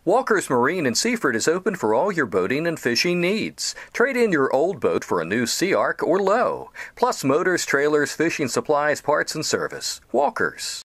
Walker's Marine in Seaford is open for all your boating and fishing needs. Trade in your old boat for a new Sea Ark or Low, plus motors, trailers, fishing supplies, parts, and service. Walker's.